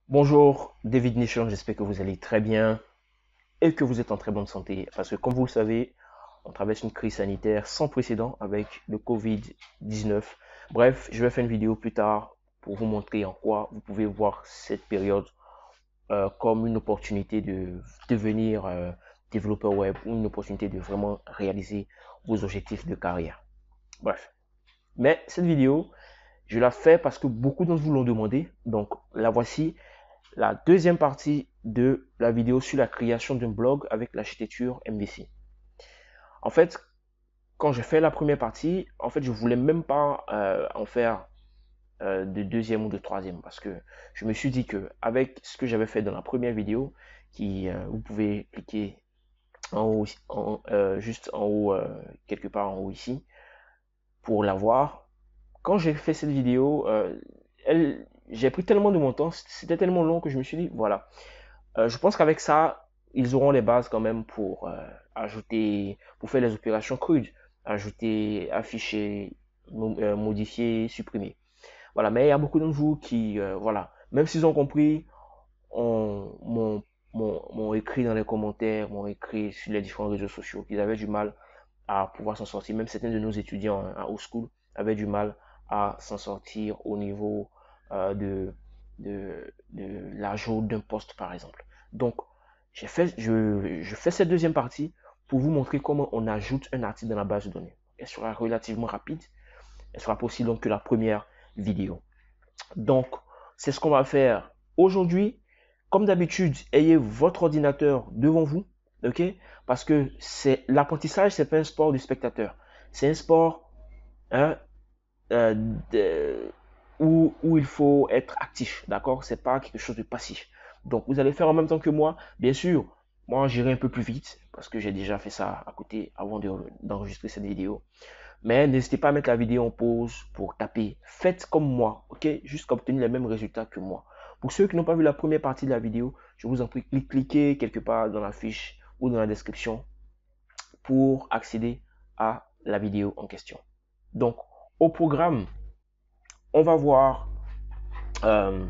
Bonjour, David Nichon, j'espère que vous allez très bien et que vous êtes en très bonne santé. Parce que comme vous le savez, on traverse une crise sanitaire sans précédent avec le Covid-19. Bref, je vais faire une vidéo plus tard pour vous montrer en quoi vous pouvez voir cette période comme une opportunité de devenir développeur web ou une opportunité de vraiment réaliser vos objectifs de carrière. Bref, mais cette vidéo, je la fais parce que beaucoup d'entre vous l'ont demandé. Donc la voici, la deuxième partie de la vidéo sur la création d'un blog avec l'architecture MVC. En fait, quand j'ai fait la première partie, en fait, je voulais même pas en faire de deuxième ou de troisième parce que je me suis dit que avec ce que j'avais fait dans la première vidéo, qui vous pouvez cliquer en haut, juste en haut, quelque part en haut ici, pour la voir. Quand j'ai fait cette vidéo, j'ai pris tellement de mon temps, c'était tellement long que je me suis dit, voilà, je pense qu'avec ça, ils auront les bases quand même pour ajouter, pour faire les opérations crudes, ajouter, afficher, modifier, supprimer. Voilà, mais il y a beaucoup d'entre vous qui, voilà, même s'ils ont compris, m'ont écrit dans les commentaires, m'ont écrit sur les différents réseaux sociaux qu'ils avaient du mal à pouvoir s'en sortir. Même certains de nos étudiants en old school avaient du mal à s'en sortir au niveau de l'ajout d'un poste, par exemple. Donc, je fais cette deuxième partie pour vous montrer comment on ajoute un article dans la base de données. Elle sera relativement rapide. Elle sera pas aussi longue que la première vidéo. Donc, c'est ce qu'on va faire aujourd'hui. Comme d'habitude, ayez votre ordinateur devant vous, ok? Parce que c'est l'apprentissage, c'est pas un sport du spectateur. C'est un sport hein, euh, de- où il faut être actif, d'accord? C'est pas quelque chose de passif. Donc, vous allez faire en même temps que moi. Bien sûr, moi, j'irai un peu plus vite parce que j'ai déjà fait ça à côté avant d'enregistrer cette vidéo. Mais n'hésitez pas à mettre la vidéo en pause pour taper. Faites comme moi, ok? Jusqu'à obtenir les mêmes résultats que moi. Pour ceux qui n'ont pas vu la première partie de la vidéo, je vous en prie, cliquez quelque part dans la fiche ou dans la description pour accéder à la vidéo en question. Donc, au programme, on va voir euh,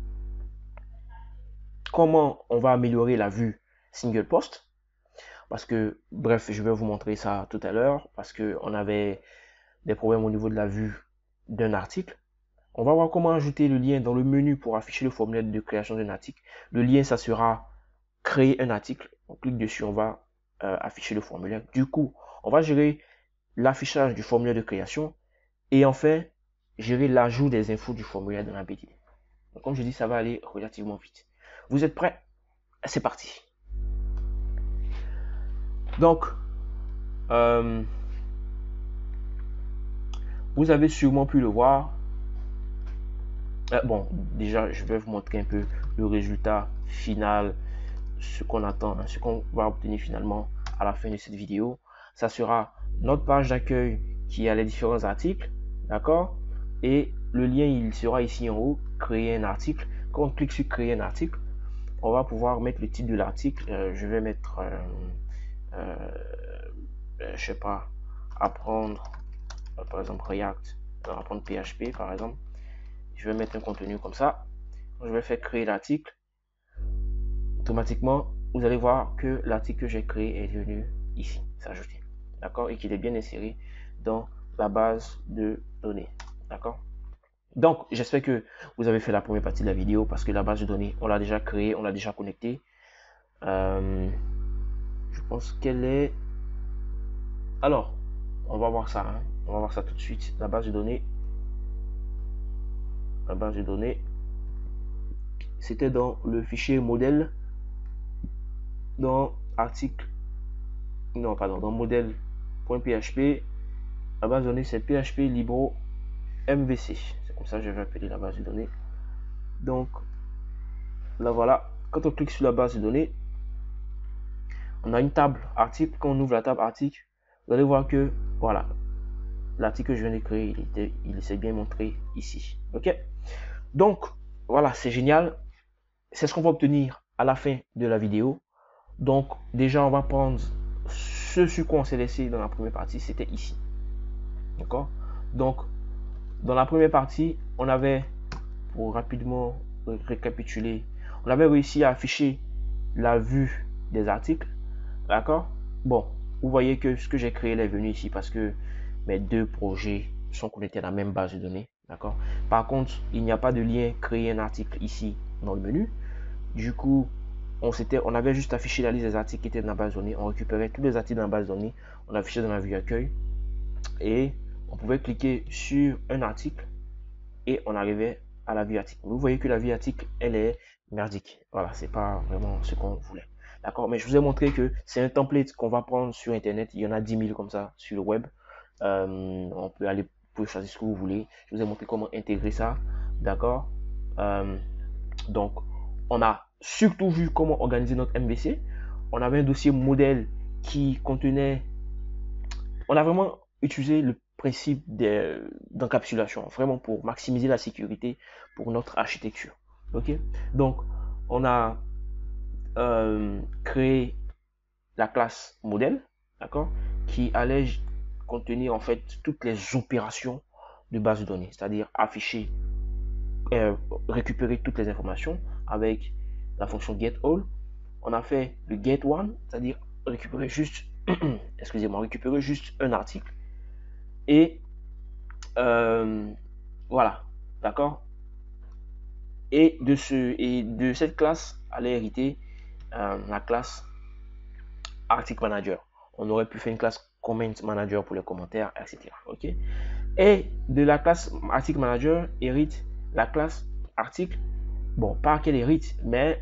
comment on va améliorer la vue single post. Parce que, bref, je vais vous montrer ça tout à l'heure. Parce qu'on avait des problèmes au niveau de la vue d'un article. On va voir comment ajouter le lien dans le menu pour afficher le formulaire de création d'un article. Le lien, ça sera créer un article. On clique dessus, on va afficher le formulaire. Du coup, on va gérer l'affichage du formulaire de création et enfin, gérer l'ajout des infos du formulaire dans la BD. Donc, comme je dis, ça va aller relativement vite. Vous êtes prêts? C'est parti. Donc, euh, vous avez sûrement pu le voir. Bon, déjà, je vais vous montrer un peu le résultat final, ce qu'on attend, ce qu'on va obtenir finalement à la fin de cette vidéo. Ça sera notre page d'accueil qui a les différents articles, d'accord? Et le lien, il sera ici en haut, créer un article. Quand on clique sur créer un article, on va pouvoir mettre le titre de l'article. Je vais mettre, euh, je sais pas, apprendre, par exemple React, apprendre PHP par exemple. Je vais mettre un contenu comme ça. Je vais faire créer l'article. Automatiquement, vous allez voir que l'article que j'ai créé est venu ici, s'ajouter. D'accord? Et qu'il est bien inséré dans la base de données. D'accord? Donc, j'espère que vous avez fait la première partie de la vidéo parce que la base de données, on l'a déjà créée, on l'a déjà connectée. Je pense qu'elle est... Alors, on va voir ça. Hein. On va voir ça tout de suite. La base de données. La base de données. C'était dans le fichier modèle. Dans article. Non, pardon. Dans modèle.php. La base de données, c'est PHP Libro MVC. C'est comme ça que je vais appeler la base de données. Donc, là voilà. Quand on clique sur la base de données, on a une table article. Quand on ouvre la table article, vous allez voir que, voilà, l'article que je viens de créer, il s'est bien montré ici. Ok? Donc, voilà, c'est génial. C'est ce qu'on va obtenir à la fin de la vidéo. Donc, déjà, on va prendre ce sur quoi on s'est laissé dans la première partie, c'était ici. D'accord? Donc, dans la première partie, on avait, pour rapidement récapituler, on avait réussi à afficher la vue des articles. D'accord? Bon, vous voyez que ce que j'ai créé est venu ici parce que mes deux projets sont connectés à la même base de données. D'accord? Par contre, il n'y a pas de lien créer un article ici dans le menu. Du coup, on avait juste affiché la liste des articles qui étaient dans la base de données. On récupérait tous les articles dans la base de données. On affichait dans la vue accueil. Et on pouvait cliquer sur un article et on arrivait à la vue article. Vous voyez que la vue article, elle est merdique. Voilà, c'est pas vraiment ce qu'on voulait. D'accord? Mais je vous ai montré que c'est un template qu'on va prendre sur Internet. Il y en a 10 000 comme ça sur le web. On peut aller pour choisir ce que vous voulez. Je vous ai montré comment intégrer ça. D'accord? Donc, on a surtout vu comment organiser notre MVC. On avait un dossier modèle qui contenait... On a vraiment utilisé le principe d'encapsulation, vraiment pour maximiser la sécurité pour notre architecture. Ok? Donc, on a créé la classe modèle, d'accord, qui allait contenir en fait toutes les opérations de base de données, c'est-à-dire afficher, récupérer toutes les informations avec la fonction getAll. On a fait le getOne, c'est-à-dire récupérer juste, excusez-moi, récupérer juste un article. Et voilà, d'accord. Et de cette classe allait hériter la classe Article Manager. On aurait pu faire une classe Comment Manager pour les commentaires, etc. Ok. Et de la classe Article Manager hérite la classe Article. Bon, pas qu'elle hérite, mais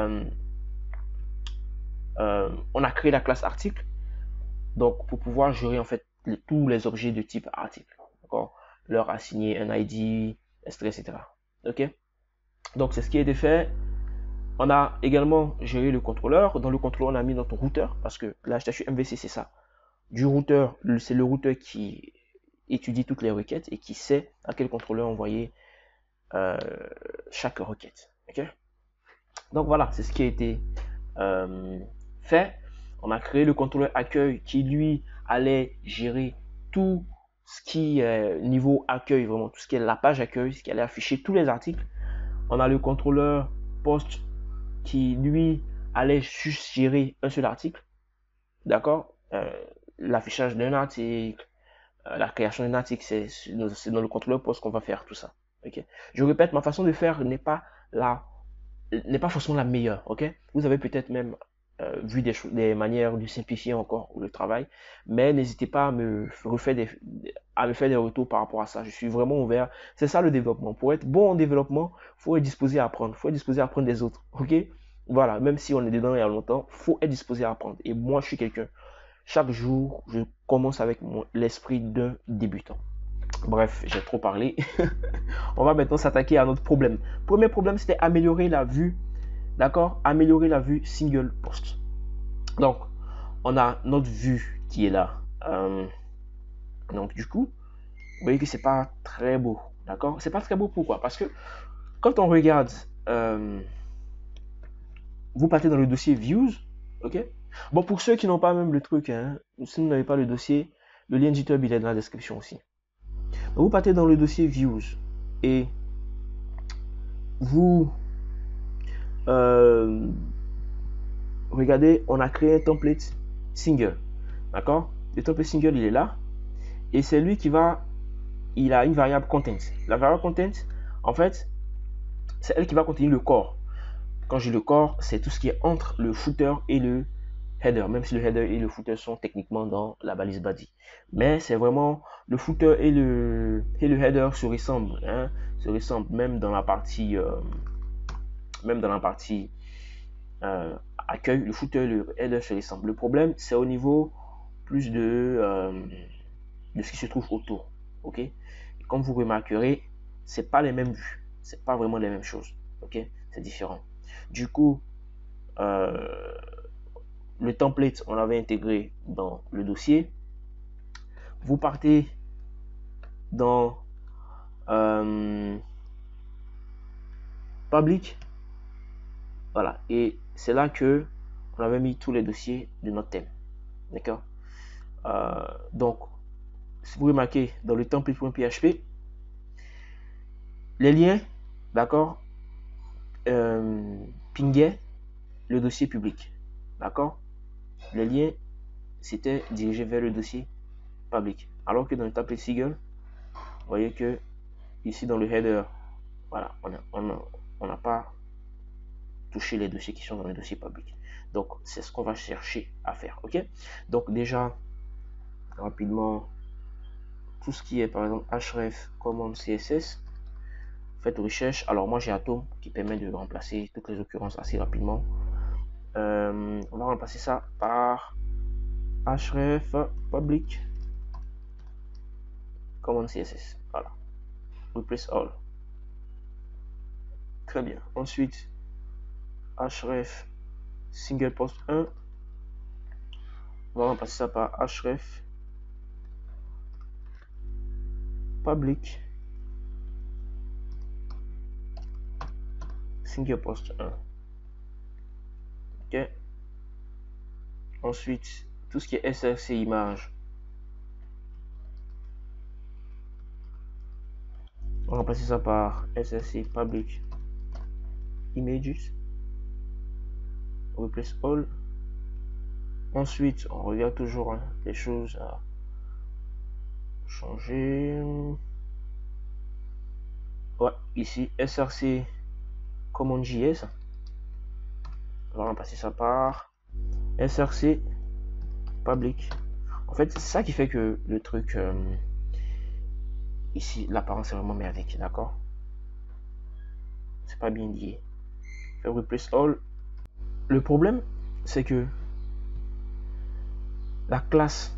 on a créé la classe Article. Donc, pour pouvoir gérer en fait tous les objets de type article, d'accord, leur assigner un ID, etc. Ok. Donc, c'est ce qui a été fait. On a également géré le contrôleur. Dans le contrôleur, on a mis notre routeur parce que l'architecture MVC, c'est ça. Du routeur, c'est le routeur qui étudie toutes les requêtes et qui sait à quel contrôleur envoyer chaque requête. Ok. Donc voilà, c'est ce qui a été fait. On a créé le contrôleur accueil qui lui allait gérer tout ce qui est niveau accueil, vraiment tout ce qui est la page accueil, ce qui allait afficher tous les articles. On a le contrôleur post qui lui allait juste gérer un seul article, d'accord, l'affichage d'un article, la création d'un article, c'est dans le contrôleur post qu'on va faire tout ça. Ok. Je répète, ma façon de faire n'est pas forcément la meilleure. Ok. Vous avez peut-être même vu des manières de simplifier encore le travail, mais n'hésitez pas à me faire des retours par rapport à ça. Je suis vraiment ouvert. C'est ça le développement. Pour être bon en développement, il faut être disposé à apprendre. Il faut être disposé à apprendre des autres. Ok. Voilà. Même si on est dedans il y a longtemps, il faut être disposé à apprendre. Et moi, je suis quelqu'un. Chaque jour, je commence avec l'esprit d'un débutant. Bref, j'ai trop parlé. On va maintenant s'attaquer à notre problème. Premier problème, c'était améliorer la vue. D'accord? Améliorer la vue single post. Donc, on a notre vue qui est là. Donc, du coup, vous voyez que c'est pas très beau. D'accord? C'est pas très beau pourquoi? Parce que quand on regarde, vous partez dans le dossier Views. Ok? Bon, pour ceux qui n'ont pas même le truc, hein, si vous n'avez pas le dossier, le lien GitHub il est dans la description aussi. Donc, vous partez dans le dossier Views et vous regardez, on a créé un template single. D'accord? Le template single il est là et c'est lui qui il a une variable content. La variable content, en fait, c'est elle qui va contenir le corps. Quand je dis le corps, c'est tout ce qui est entre le footer et le header, même si le header et le footer sont techniquement dans la balise body. Mais c'est vraiment le footer et le header se ressemblent, hein, se ressemblent même dans la partie accueil, le footer et le header se ressemblent. Le problème, c'est au niveau plus de ce qui se trouve autour. Ok? Et comme vous remarquerez, c'est pas les mêmes vues, c'est pas vraiment les mêmes choses. Ok? C'est différent. Du coup, le template, on l'avait intégré dans le dossier. Vous partez dans public, voilà, et c'est là que on avait mis tous les dossiers de notre thème. D'accord? Donc, si vous remarquez dans le template.php, les liens, d'accord, pingait le dossier public. D'accord? Le lien s'était dirigé vers le dossier public. Alors que dans le template Seagull, vous voyez que ici dans le header, voilà, on n'a pas touché les dossiers qui sont dans le dossier public. Donc, c'est ce qu'on va chercher à faire. OK? Donc, déjà, rapidement, tout ce qui est, par exemple, href, commande CSS, faites recherche. Alors, moi, j'ai Atom qui permet de remplacer toutes les occurrences assez rapidement. On va remplacer ça par href public command CSS. Voilà. Replace all. Très bien. Ensuite, href single post 1. On va remplacer ça par href public single post 1. OK. Ensuite, tout ce qui est src image, on va remplacer ça par src public images. Replace all. Ensuite, on regarde toujours les choses à changer. Ouais, ici src command JS. On va remplacer ça par src public. En fait, c'est ça qui fait que le truc ici, l'apparence est vraiment merdique, d'accord? C'est pas bien lié. Fait replace all. Le problème, c'est que la classe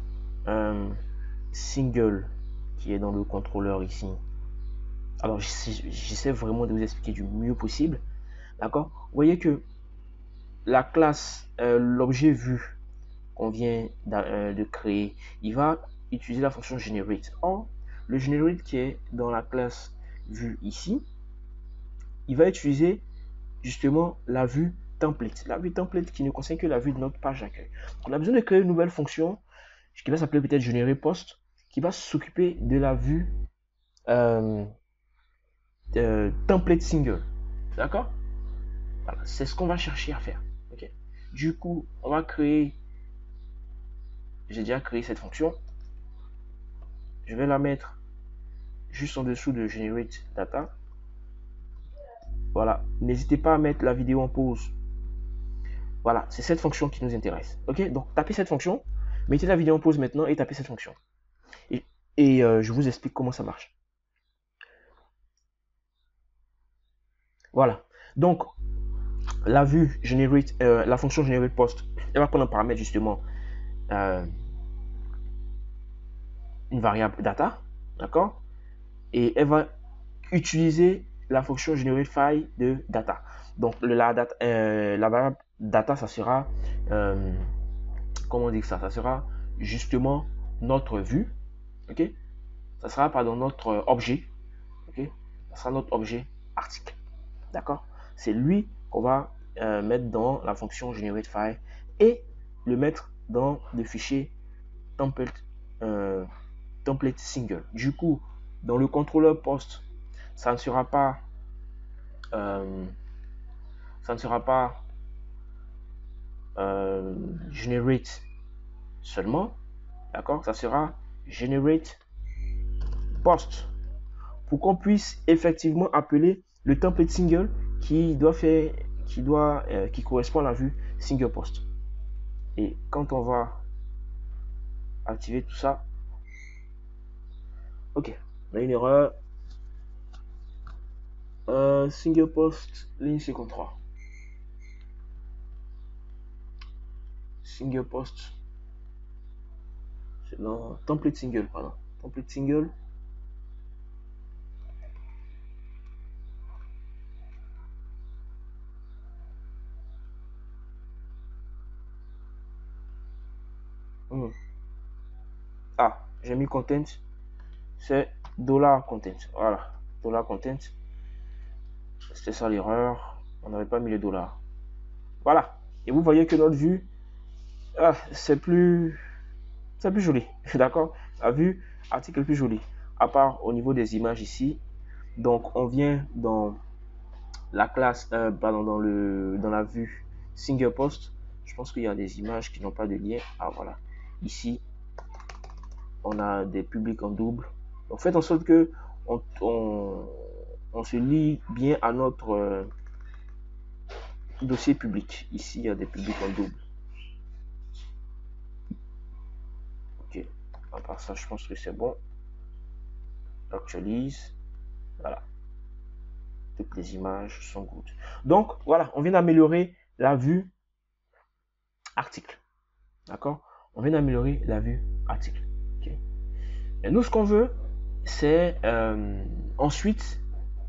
single qui est dans le contrôleur ici, alors j'essaie vraiment de vous expliquer du mieux possible, d'accord? Vous voyez que la classe, l'objet vu qu'on vient de créer, il va utiliser la fonction generate. Or, le generate qui est dans la classe vue ici, il va utiliser justement la vue template. La vue template qui ne concerne que la vue de notre page d'accueil. On a besoin de créer une nouvelle fonction qui va s'appeler peut-être générer post, qui va s'occuper de la vue template single. D'accord? Voilà, c'est ce qu'on va chercher à faire. Okay? Du coup, on va créer. J'ai déjà créé cette fonction. Je vais la mettre juste en dessous de generate data. Voilà. N'hésitez pas à mettre la vidéo en pause. Voilà, c'est cette fonction qui nous intéresse. Ok, donc tapez cette fonction, mettez la vidéo en pause maintenant et tapez cette fonction. Et je vous explique comment ça marche. Voilà. Donc, la vue generate, la fonction generate post, elle va prendre un paramètre justement une variable data, d'accord? Et elle va utiliser la fonction generate file de data. Donc la variable data, ça sera comment on dit ça? Ça sera justement notre vue, ok? Ça sera pardon notre objet, ok? Ça sera notre objet article, d'accord? C'est lui qu'on va mettre dans la fonction generate file et le mettre dans le fichier template template single. Du coup, dans le contrôleur post, ça ne sera pas generate seulement, d'accord? Ça sera generate post pour qu'on puisse effectivement appeler le template single qui correspond à la vue single post. Et quand on va activer tout ça, ok, on a une erreur. Single post ligne 53. Single post, c'est dans template single, pardon. Template single. Ah, j'ai mis content, c'est $content. Voilà, $content. C'était ça l'erreur. On n'avait pas mis les dollars. Voilà. Et vous voyez que notre vue, c'est plus joli. D'accord? La vue article est plus jolie. À part au niveau des images ici. Donc, on vient dans la classe, pardon, dans la vue single post, je pense qu'il y a des images qui n'ont pas de lien. Ah voilà, ici on a des publics en double. Donc faites en sorte que on se lie bien à notre dossier public. Ici il y a des publics en double. Ok, à part ça je pense que c'est bon. Actualise, voilà, toutes les images sont good. Donc voilà, on vient d'améliorer la vue article. D'accord? On vient d'améliorer la vue article. Okay. Et nous, ce qu'on veut, c'est ensuite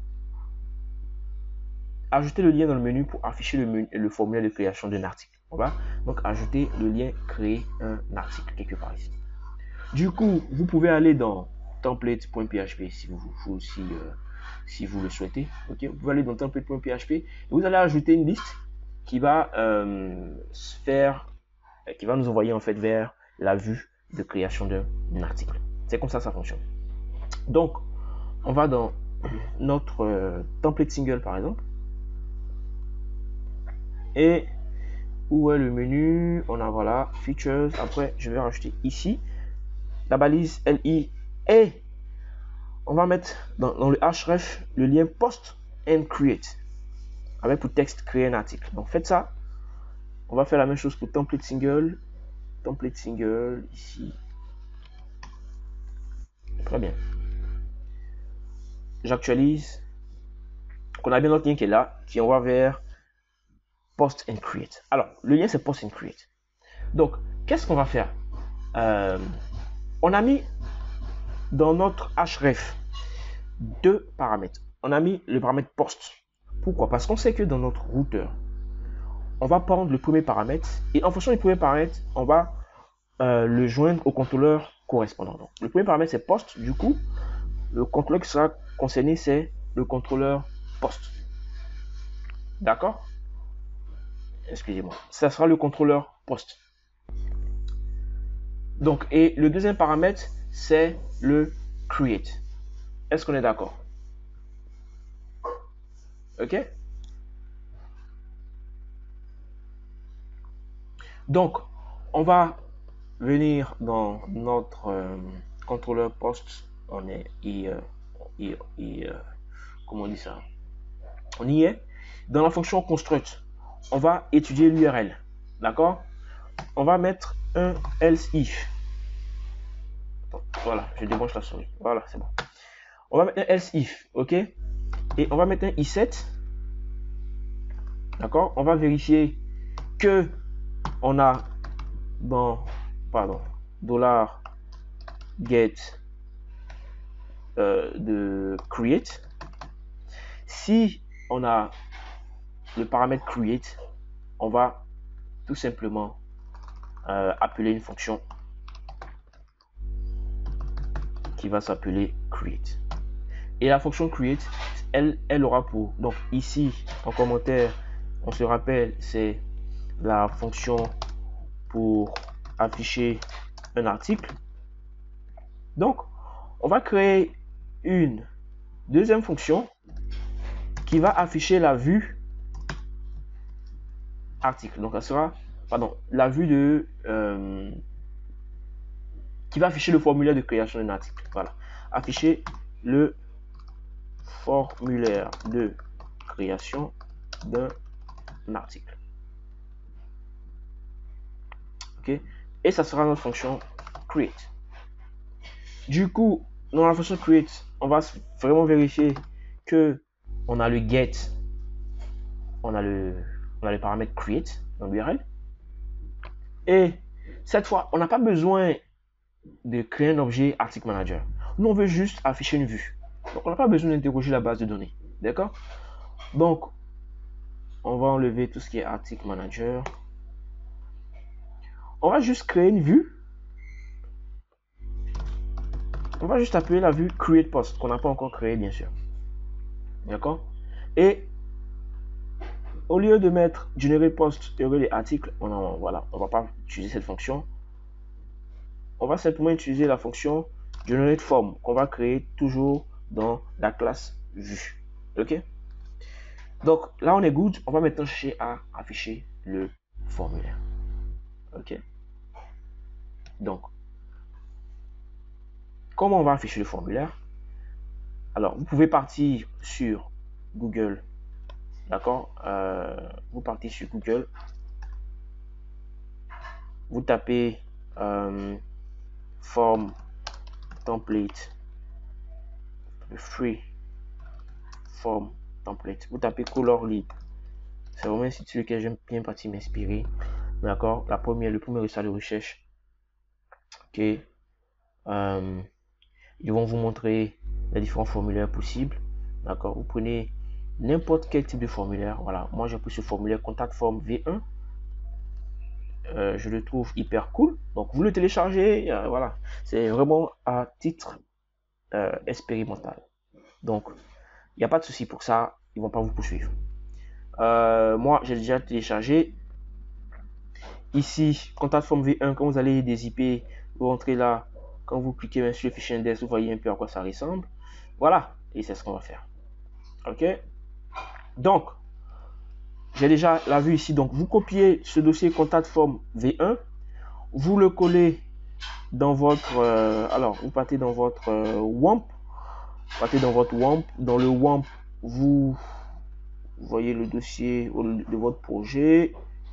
ajouter le lien dans le menu pour afficher le formulaire de création d'un article. On va donc ajouter le lien créer un article quelque part ici. Du coup, vous pouvez aller dans template.php si vous le souhaitez. Okay? Vous pouvez aller dans template.php et vous allez ajouter une liste qui va qui va nous envoyer en fait vers la vue de création d'un article. C'est comme ça fonctionne. Donc, on va dans notre template single par exemple. Et où est le menu? On a voilà, features. Après, je vais rajouter ici la balise LI et on va mettre dans le href le lien post and create avec pour texte créer un article. Donc, faites ça. On va faire la même chose pour template single ici. Très bien. J'actualise. On a bien notre lien qui est là, qui envoie vers post and create. Alors, le lien c'est post and create. Donc, qu'est-ce qu'on va faire? On a mis dans notre href deux paramètres. On a mis le paramètre post. Pourquoi? Parce qu'on sait que dans notre routeur, on va prendre le premier paramètre et en fonction du premier paramètre, on va le joindre au contrôleur correspondant. Donc, le premier paramètre c'est post. Du coup, le contrôleur qui sera concerné c'est le contrôleur post. D'accord? Excusez-moi. Ça sera le contrôleur post. Donc, et le deuxième paramètre c'est le create. Est-ce qu'on est d'accord? Ok? Donc, on va venir dans notre contrôleur post. On est comment on dit ça? On y est. Dans la fonction construct, on va étudier l'URL. D'accord? On va mettre un else if. Voilà, je débranche la souris. Voilà, c'est bon. On va mettre un else if, ok? Et on va mettre un i7. D'accord? On va vérifier que on a dans, pardon, $get de create. Si on a le paramètre create, on va tout simplement appeler une fonction qui va s'appeler create. Et la fonction create, elle aura pour, donc ici en commentaire, on se rappelle, c'est la fonction pour afficher un article. Donc, on va créer une deuxième fonction qui va afficher la vue article. Donc, ça sera, pardon, la vue de qui va afficher le formulaire de création d'un article. Voilà, afficher le formulaire de création d'un article. Ok, et ça sera notre fonction create. Du coup, dans la fonction create, on va vraiment vérifier que on a le get, on a le paramètre create dans l'URL. Et cette fois, on n'a pas besoin de créer un objet article manager. Nous, on veut juste afficher une vue. Donc, on n'a pas besoin d'interroger la base de données. D'accord? Donc, on va enlever tout ce qui est article manager. On va juste créer une vue. On va juste appeler la vue create post qu'on n'a pas encore créé, bien sûr. D'accord? Et au lieu de mettre generate post et les articles, voilà, on va pas utiliser cette fonction. On va simplement utiliser la fonction generate form qu'on va créer toujours dans la classe vue. Ok? Donc là, on est good. On va maintenant chercher à afficher le formulaire. OK? Donc, comment on va afficher le formulaire? Alors, vous pouvez partir sur Google. D'accord? Vous partez sur Google. Vous tapez form template, free form template. Vous tapez Colorly. C'est vraiment un site sur lequel j'aime bien partir m'inspirer. D'accord? Le premier résultat de recherche. Ok. Ils vont vous montrer les différents formulaires possibles. D'accord? Vous prenez n'importe quel type de formulaire. Voilà. Moi, j'ai pris ce formulaire Contact Form V1. Je le trouve hyper cool. Donc, vous le téléchargez. Voilà. C'est vraiment à titre expérimental. Donc, il n'y a pas de souci pour ça. Ils ne vont pas vous poursuivre. Moi, j'ai déjà téléchargé. Ici, Contact Form V1, quand vous allez des IP, vous rentrez là. Quand vous cliquez sur le fichier index, vous voyez un peu à quoi ça ressemble. Voilà. Et c'est ce qu'on va faire. OK? Donc, j'ai déjà la vue ici. Donc, vous copiez ce dossier Contact Form V1. Vous le collez dans votre... alors, vous partez dans votre WAMP. Partez dans votre WAMP. Dans le WAMP, vous voyez le dossier de votre projet.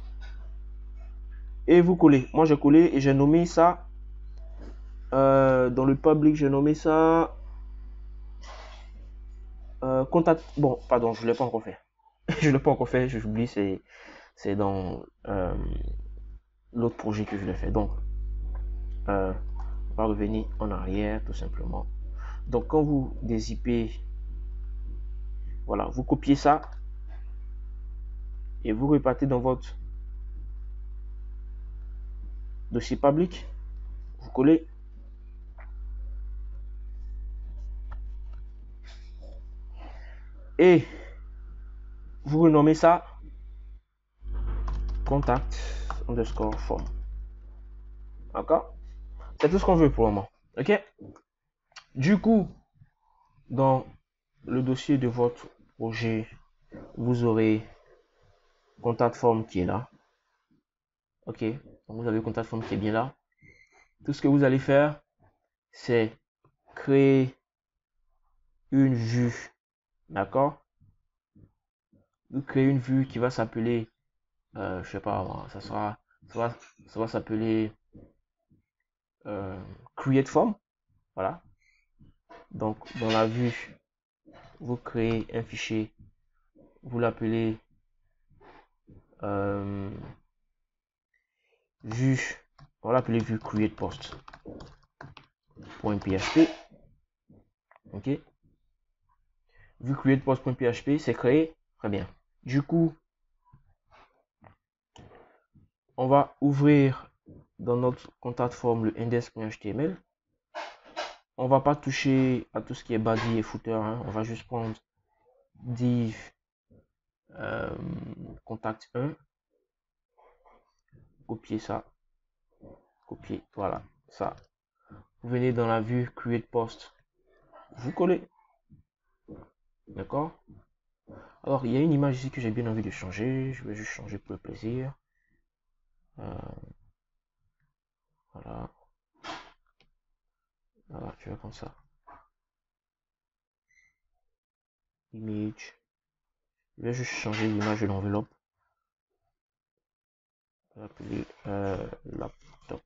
Et vous collez. Moi, j'ai collé et j'ai nommé ça. Dans le public, j'ai nommé ça... contact... Bon, pardon, je ne l'ai pas encore fait. Je ne l'ai pas encore fait, j'oublie, c'est dans l'autre projet que je l'ai fait. Donc, on va revenir en arrière, tout simplement. Donc, quand vous dézippez, voilà, vous copiez ça et vous repartez dans votre dossier public. Vous collez. Et vous renommez ça contact underscore form. D'accord? C'est tout ce qu'on veut pour le moment. OK? Du coup, dans le dossier de votre projet, vous aurez contact form qui est là. OK? Donc vous avez contact form qui est bien là. Tout ce que vous allez faire, c'est créer une vue. D'accord? Vous créez une vue qui va s'appeler, je sais pas, ça va s'appeler create form. Voilà. Donc dans la vue, vous créez un fichier, vous l'appelez vue, on va l'appeler vue create post.php. Ok. Vue create post.php, c'est créé. Très bien. Du coup, on va ouvrir dans notre contact form le index.html. On va pas toucher à tout ce qui est body et footer. Hein. On va juste prendre div contact 1. Copier ça. Copier. Voilà. Ça. Vous venez dans la vue create post. Vous collez. D'accord? Alors, il y a une image ici que j'ai bien envie de changer. Je vais juste changer pour le plaisir. Voilà. Voilà, tu vois comme ça. Image. Je vais juste changer l'image de l'enveloppe. On va appeler laptop.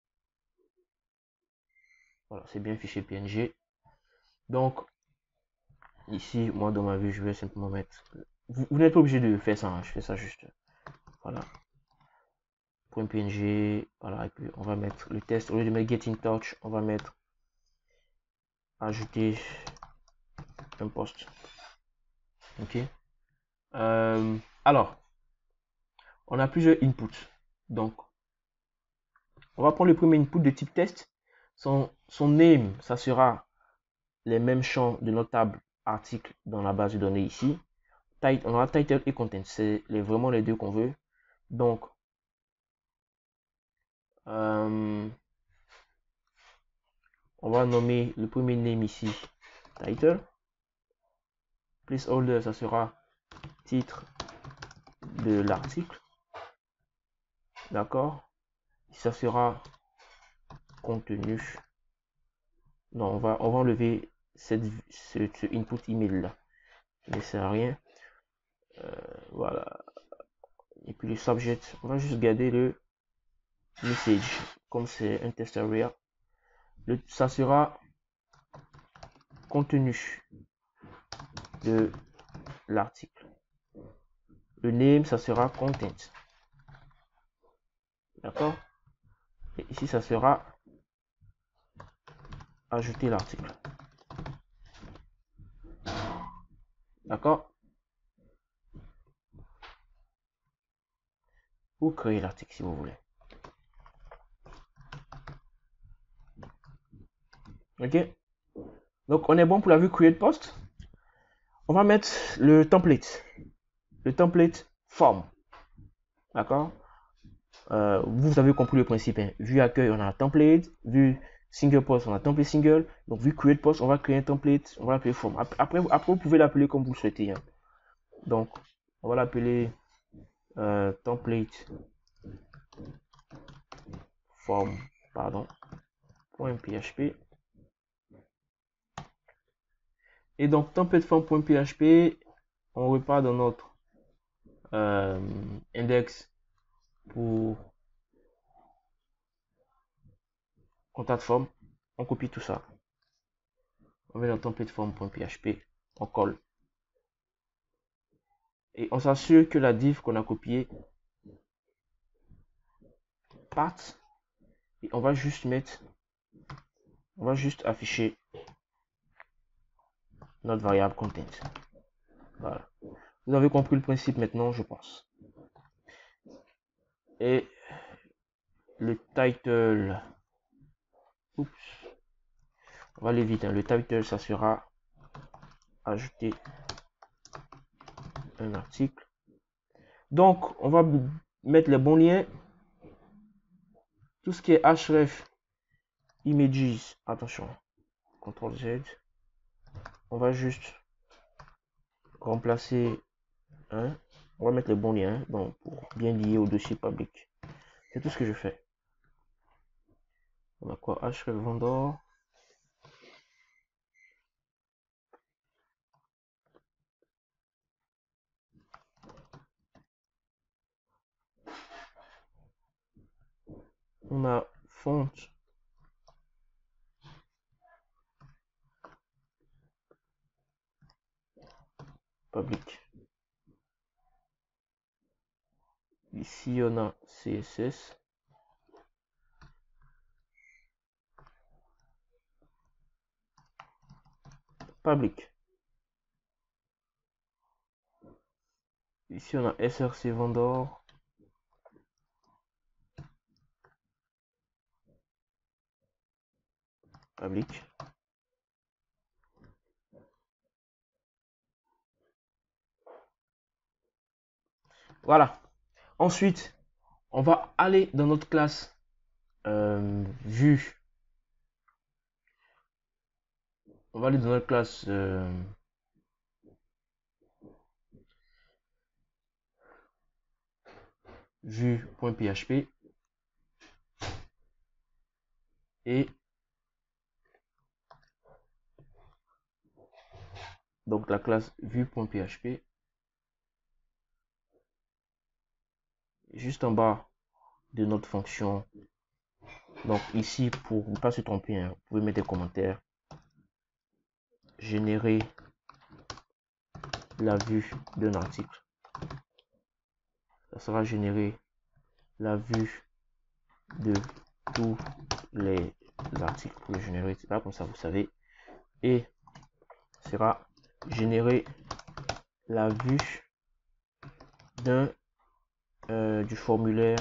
Voilà, c'est bien fichier PNG. Donc, ici, moi, dans ma vue, je vais simplement mettre... Vous n'êtes pas obligé de faire ça, hein. Je fais ça juste. Voilà. Point PNG. Voilà, et puis on va mettre le test. Au lieu de mettre get in touch, on va mettre ajouter un post. Ok. Alors, on a plusieurs inputs. Donc, on va prendre le premier input de type test. Son name, ça sera les mêmes champs de notre table article dans la base de données ici. On aura title et content. C'est vraiment les deux qu'on veut. Donc, on va nommer le premier name ici title. Placeholder, ça sera titre de l'article. D'accord? Ça sera contenu. Non, on va enlever ce input email là. Ça ne sert à rien. Voilà. Et puis le subject, on va juste garder le message. Comme c'est un test area. Ça sera contenu de l'article. Le name, ça sera content. D'accord? Et ici, ça sera ajouter l'article. D'accord? Ou créer l'article si vous voulez. Ok? Donc, on est bon pour la vue create post. On va mettre le template. Le template form. D'accord? Vous avez compris le principe. Hein. Vue accueil, on a un template. Vue single post, on a un template single. Donc, vue create post, on va créer un template. On va l'appeler form. Après, vous pouvez l'appeler comme vous le souhaitez. Hein. Donc, on va l'appeler template form, pardon, .php. Et donc, template form.php, on repart dans notre index pour contact form. On copie tout ça. On met dans template form.php, on colle. Et on s'assure que la div qu'on a copiée parte. Et on va juste afficher notre variable content. Voilà. Vous avez compris le principe maintenant, je pense. Et le title, oups, on va aller vite. Hein. Le title, ça sera ajouter un article. Donc, on va mettre les bons liens. Tout ce qui est href, images, attention, CTRL Z. On va juste remplacer un. On va mettre les bons liens donc, pour bien lier au dossier public. C'est tout ce que je fais. On a quoi? Href vendor. On a font public. Ici, on a CSS. Public. Ici, on a SRC vendor. Public. Voilà. Ensuite, on va aller dans notre classe vue. On va aller dans notre classe vue.php et donc la classe vue.php. Juste en bas de notre fonction. Donc ici, pour ne pas se tromper, hein, vous pouvez mettre des commentaires. Générer la vue d'un article. Ça sera générer la vue de tous les articles que je générer, etc. Comme ça, vous savez. Et sera générer la vue d'un du formulaire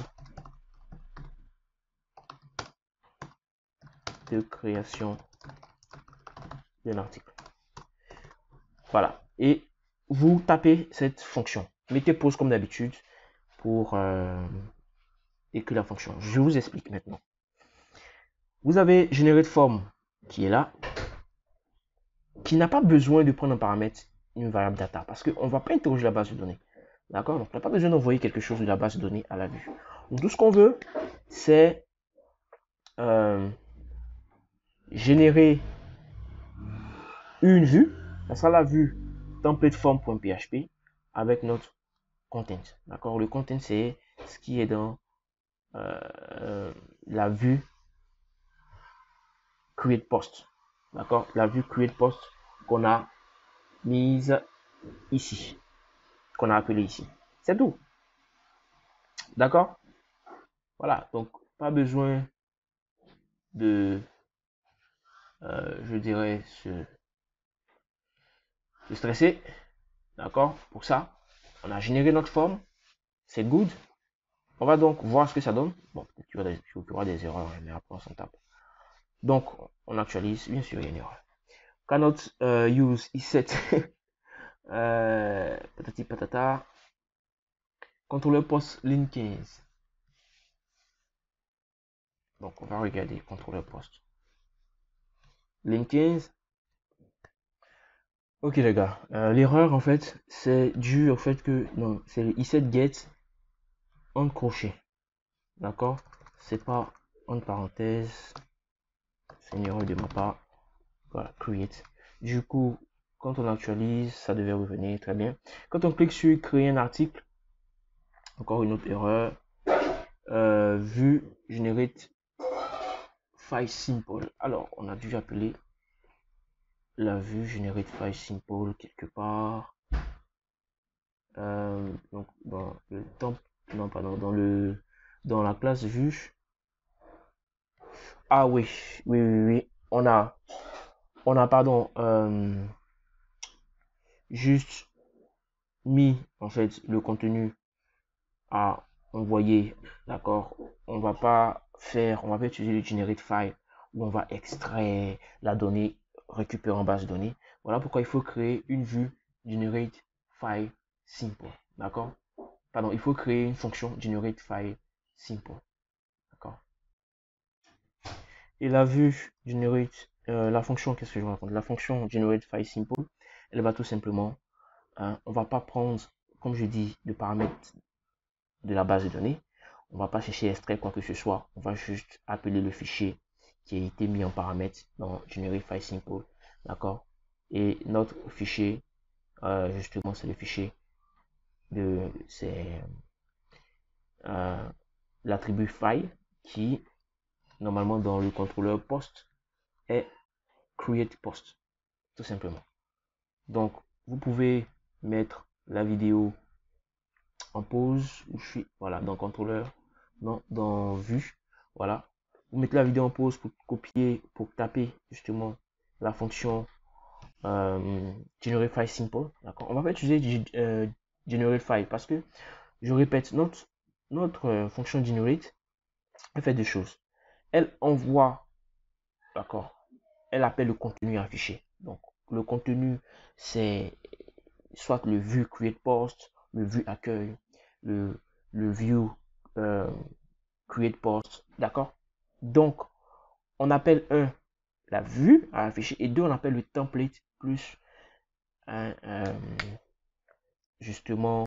de création d'un article. Voilà. Et vous tapez cette fonction. Mettez pause comme d'habitude pour écrire la fonction. Je vous explique maintenant. Vous avez généré de forme qui est là, qui n'a pas besoin de prendre un paramètre une variable data parce qu'on ne va pas interroger la base de données. D'accord? Donc, on n'a pas besoin d'envoyer quelque chose de la base de données à la vue. Donc, tout ce qu'on veut, c'est générer une vue. Ça sera la vue templateform.php avec notre content. D'accord? Le content, c'est ce qui est dans la vue create post. D'accord? La vue create post qu'on a mise ici, qu'on a appelée ici. C'est tout. D'accord? Voilà. Donc, pas besoin de, je dirais, se stresser. D'accord? Pour ça, on a généré notre forme. C'est good. On va donc voir ce que ça donne. Bon, peut-être qu'il y aura des erreurs, mais après on s'en tape. Donc, on actualise. Bien sûr, il y a une erreur. Cannot use iset patati patata. Contrôleur poste ligne 15. Donc, on va regarder contrôleur poste. Ligne 15. Ok les gars, l'erreur en fait, c'est dû au fait que, non, c'est le iset get en crochet. D'accord? C'est pas en parenthèse. C'est une erreur de ma part. Voilà, create. Du coup, quand on actualise, ça devait revenir très bien. Quand on clique sur créer un article, encore une autre erreur. Vue generate file simple. Alors, on a dû appeler la vue generate file simple quelque part. Donc, dans le temp, non, pardon, dans la classe vue. Ah oui, oui. On a, pardon, juste mis en fait le contenu à envoyer, d'accord? On va pas utiliser le generate file où on va extraire la donnée récupérée en base de données. Voilà pourquoi il faut créer une vue generate file simple, d'accord? Pardon, il faut créer une fonction generate file simple, d'accord? Et la vue generate, la fonction, qu'est-ce que je raconte? La fonction generate file simple, elle va tout simplement, on va pas prendre, comme je dis, le paramètre de la base de données. On va pas chercher à extraire quoi que ce soit. On va juste appeler le fichier qui a été mis en paramètre dans Generate File Simple. D'accord? Et notre fichier, justement, c'est le fichier c'est l'attribut file qui, normalement, dans le contrôleur post, est create post. Tout simplement. Donc, vous pouvez mettre la vidéo en pause où je suis, voilà, dans contrôleur, non, dans vue, voilà. Vous mettez la vidéo en pause pour copier, pour taper justement la fonction generate file simple, d'accord. On va pas utiliser generate file parce que, je répète, notre fonction generate, elle fait deux choses. Elle envoie, d'accord, elle appelle le contenu affiché. Donc, le contenu, c'est soit le view create post, le view accueil, le view create post, d'accord? Donc, on appelle un la vue à afficher et deux on appelle le template plus un, justement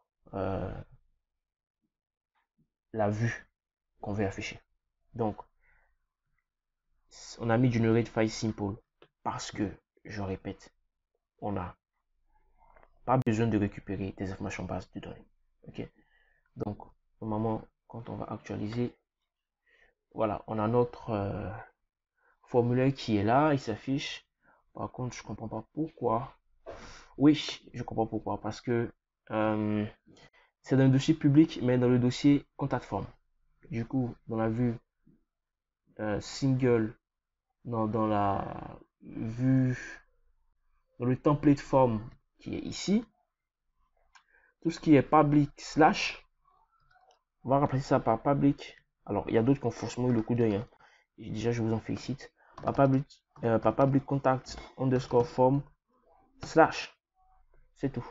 la vue qu'on veut afficher. Donc, on a mis generate file simple parce que, je répète, on n'a pas besoin de récupérer des informations base de données. Ok? Donc, normalement, quand on va actualiser, voilà, on a notre formulaire qui est là, il s'affiche. Par contre, je comprends pas pourquoi. Oui, je comprends pourquoi. Parce que c'est dans le dossier public, mais dans le dossier contact form. Du coup, dans la vue single, dans la vue, dans le template form qui est ici, tout ce qui est public slash, on va remplacer ça par public. Alors, il y a d'autres qui ont forcément eu le coup d'œil. Hein. Déjà, je vous en félicite. Par public contact underscore form slash. C'est tout.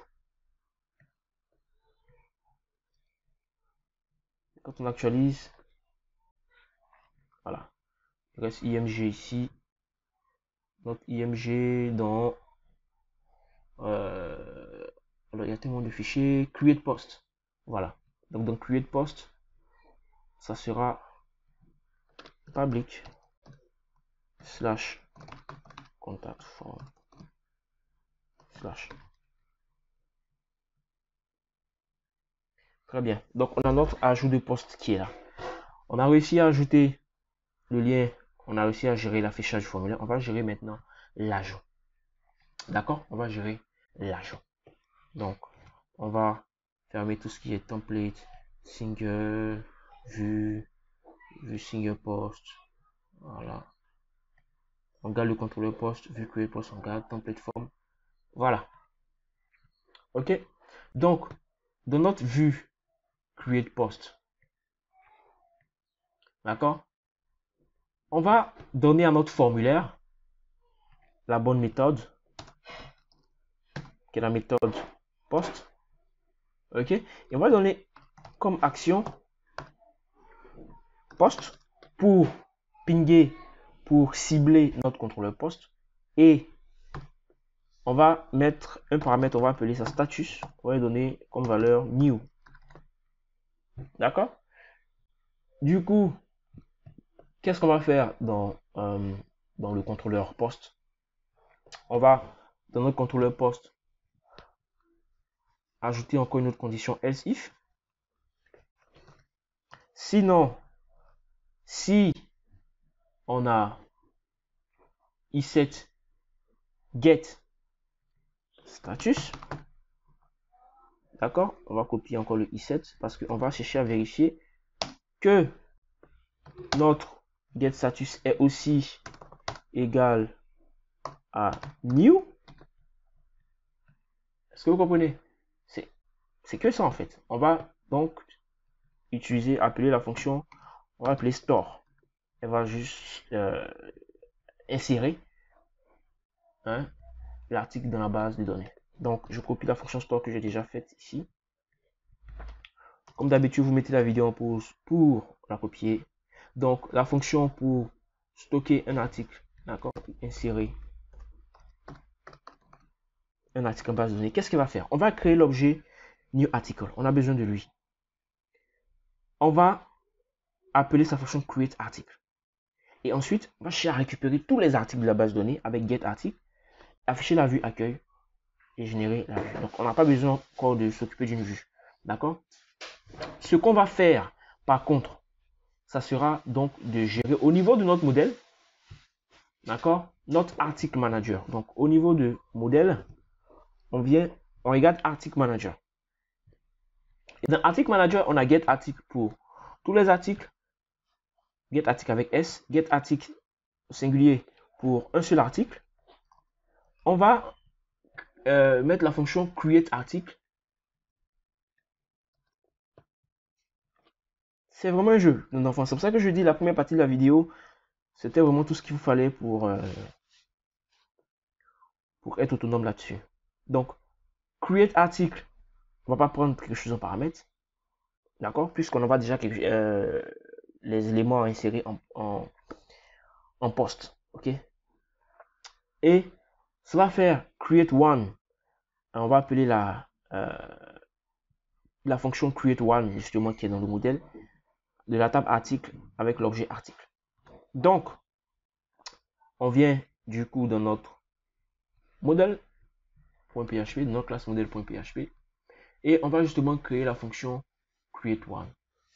Quand on actualise, voilà. Il reste IMG ici. Notre IMG dans Alors, il y a tellement de fichiers. Create post. Voilà. Donc, dans create post, ça sera public / contact form / Très bien. Donc, on a notre ajout de poste qui est là. On a réussi à ajouter le lien. On a réussi à gérer l'affichage du formulaire. On va gérer maintenant l'ajout. D'accord? On va gérer l'ajout. Donc, on va fermer tout ce qui est template, single, vue single post. Voilà. On garde le contrôleur post, vue create post, on garde template form. Voilà. Ok. Donc, dans notre vue create post, d'accord, on va donner à notre formulaire la bonne méthode, qui est la méthode post. Ok. Et on va donner comme action post pour pinguer, pour cibler notre contrôleur post. Et on va mettre un paramètre, on va appeler ça status. On va lui donner comme valeur new. D'accord? Du coup, qu'est-ce qu'on va faire dans le contrôleur post? On va, dans notre contrôleur post, ajouter encore une autre condition else if. Sinon, si on a i7 get status, d'accord, on va copier encore le i7 parce qu'on va chercher à vérifier que notre get status est aussi égal à new. Est-ce que vous comprenez? C'est que ça en fait. On va donc utiliser, appeler la fonction, on va appeler store. Elle va juste insérer l'article dans la base de données. Donc, je copie la fonction store que j'ai déjà faite ici. Comme d'habitude, vous mettez la vidéo en pause pour la copier. Donc, la fonction pour stocker un article, d'accord, insérer un article en base de données. Qu'est-ce qu'il va faire? On va créer l'objet new article. On a besoin de lui. On va appeler sa fonction create article. Et ensuite, on va chercher à récupérer tous les articles de la base de données avec get article, afficher la vue accueil et générer la vue. Donc, on n'a pas besoin encore de s'occuper d'une vue. D'accord? Ce qu'on va faire, par contre, ça sera donc de gérer au niveau de notre modèle, d'accord, notre article manager. Donc, au niveau de modèle, on regarde article manager. Et dans article manager, on a get article pour tous les articles, get article avec S, get article singulier pour un seul article. On va mettre la fonction create article. C'est vraiment un jeu, nos enfants. C'est pour ça que je dis la première partie de la vidéo, c'était vraiment tout ce qu'il vous fallait pour être autonome là-dessus. Donc, create article, on va pas prendre quelque chose en paramètre, d'accord, puisqu'on en va déjà les éléments à insérer en poste, ok. Et ça va faire create one. On va appeler la fonction create one justement qui est dans le modèle de la table article avec l'objet article. Donc, on vient du coup dans notre modèle.php, dans notre classe modèle.php, et on va justement créer la fonction create one.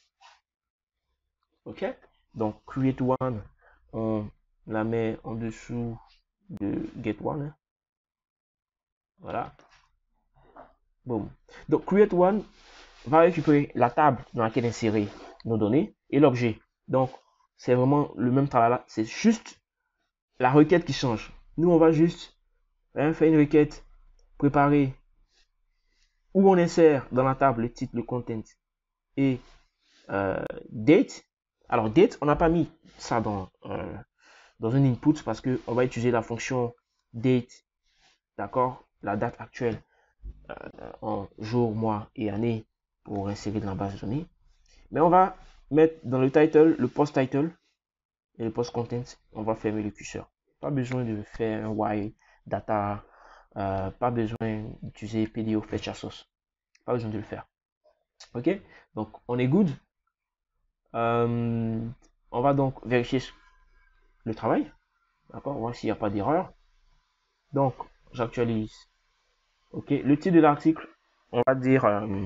Ok, donc create one, on la met en dessous de get one. Voilà. Boom. Donc create one va récupérer la table dans laquelle insérer nos données et l'objet. Donc c'est vraiment le même travail là. C'est juste la requête qui change. Nous on va juste faire une requête, préparer où on insère dans la table le titre, le content et date. Alors date, on n'a pas mis ça dans un input parce que on va utiliser la fonction date, d'accord, la date actuelle en jour, mois et année pour insérer dans la base de données. Mais on va mettre dans le title, le post title et le post content, on va fermer le curseur. Pas besoin de faire un while data Pas besoin d'utiliser PDO Fetch Source. Pas besoin de le faire. Ok, donc on est good. On va donc vérifier le travail. D'accord, voir s'il n'y a pas d'erreur. Donc, j'actualise. Ok, le titre de l'article, on va dire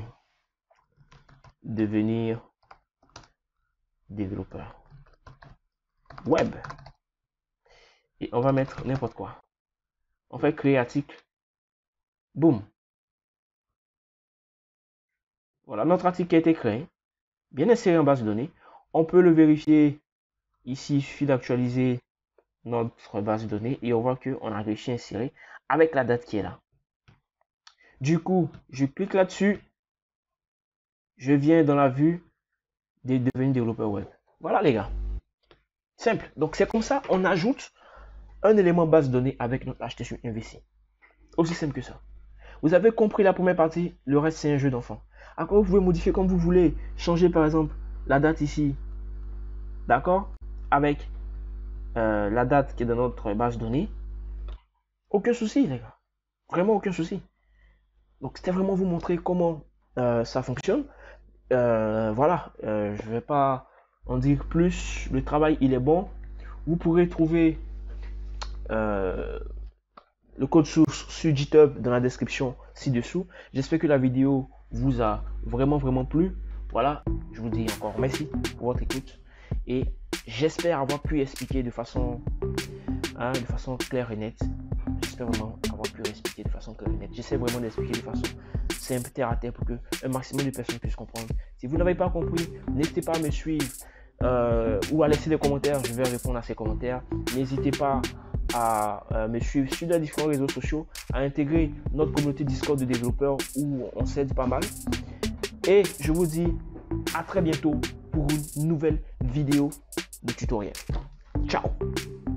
devenir développeur web. Et on va mettre n'importe quoi. On fait créer article. Boum. Voilà, notre article a été créé. Bien inséré en base de données. On peut le vérifier. Ici, il suffit d'actualiser notre base de données et on voit qu'on a réussi à insérer avec la date qui est là. Du coup, je clique là-dessus. Je viens dans la vue de devenir développeur web. Voilà les gars. Simple. Donc c'est comme ça, on ajoute un élément base de données avec notre HTML MVC. Aussi simple que ça. Vous avez compris la première partie, le reste c'est un jeu d'enfant. Après vous pouvez modifier comme vous voulez, changer par exemple la date ici, d'accord, avec la date qui est dans notre base de données. Aucun souci les gars, vraiment aucun souci. Donc c'était vraiment vous montrer comment ça fonctionne. Voilà, je vais pas en dire plus, le travail il est bon. Vous pourrez trouver le code source sur GitHub dans la description ci-dessous. J'espère que la vidéo vous a vraiment plu. Voilà, je vous dis encore merci pour votre écoute et j'espère avoir pu expliquer de façon claire et nette. J'espère vraiment avoir pu expliquer de façon claire et nette. J'essaie vraiment d'expliquer de façon simple, terre à terre pour que un maximum de personnes puissent comprendre. Si vous n'avez pas compris, n'hésitez pas à me suivre ou à laisser des commentaires. Je vais répondre à ces commentaires. N'hésitez pas à me suivre sur les différents réseaux sociaux, à intégrer notre communauté Discord de développeurs où on s'aide pas mal. Et je vous dis à très bientôt pour une nouvelle vidéo de tutoriel. Ciao!